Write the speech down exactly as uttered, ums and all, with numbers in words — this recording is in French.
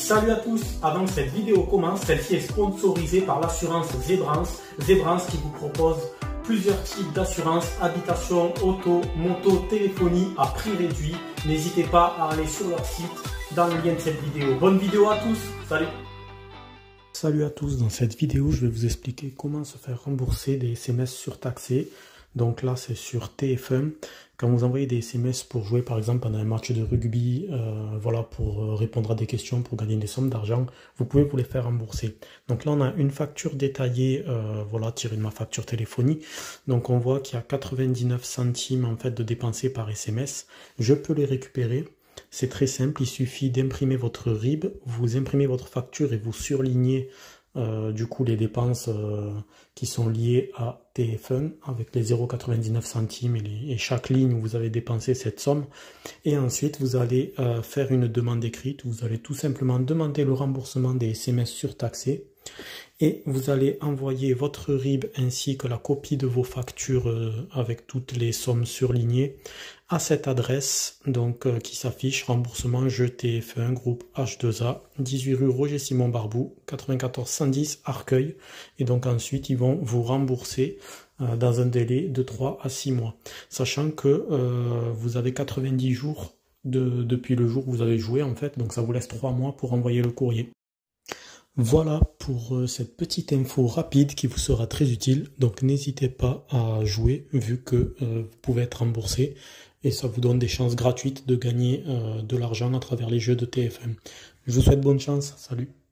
Salut à tous, avant que cette vidéo commence, celle-ci est sponsorisée par l'assurance Zebrance. Zebrance qui vous propose plusieurs types d'assurance, habitation, auto, moto, téléphonie à prix réduit. N'hésitez pas à aller sur leur site dans le lien de cette vidéo. Bonne vidéo à tous, salut. Salut à tous, dans cette vidéo je vais vous expliquer comment se faire rembourser des S M S surtaxés. Donc là c'est sur T F un, quand vous envoyez des S M S pour jouer par exemple pendant un match de rugby, euh, voilà, pour répondre à des questions, pour gagner des sommes d'argent, vous pouvez vous les faire rembourser. Donc là on a une facture détaillée, euh, voilà, tirée de ma facture téléphonie. Donc on voit qu'il y a quatre-vingt-dix-neuf centimes en fait de dépensés par S M S. Je peux les récupérer. C'est très simple, il suffit d'imprimer votre R I B, vous imprimez votre facture et vous surlignez euh, du coup les dépenses euh, qui sont liées à T F un avec les zéro virgule quatre-vingt-dix-neuf centimes et, les, et chaque ligne où vous avez dépensé cette somme. Et ensuite vous allez euh, faire une demande écrite, vous allez tout simplement demander le remboursement des S M S surtaxés. Et vous allez envoyer votre R I B ainsi que la copie de vos factures euh, avec toutes les sommes surlignées à cette adresse donc euh, qui s'affiche: remboursement jeu T F un groupe H deux A, dix-huit rue Roger Simon Barbou, quatre-vingt-quatorze cent dix Arcueil. Et donc ensuite ils vont vous rembourser euh, dans un délai de trois à six mois. Sachant que euh, vous avez quatre-vingt-dix jours de, depuis le jour où vous avez joué en fait, donc ça vous laisse trois mois pour envoyer le courrier. Voilà pour cette petite info rapide qui vous sera très utile. Donc n'hésitez pas à jouer vu que euh, vous pouvez être remboursé et ça vous donne des chances gratuites de gagner euh, de l'argent à travers les jeux de T F un. Je vous souhaite bonne chance, salut.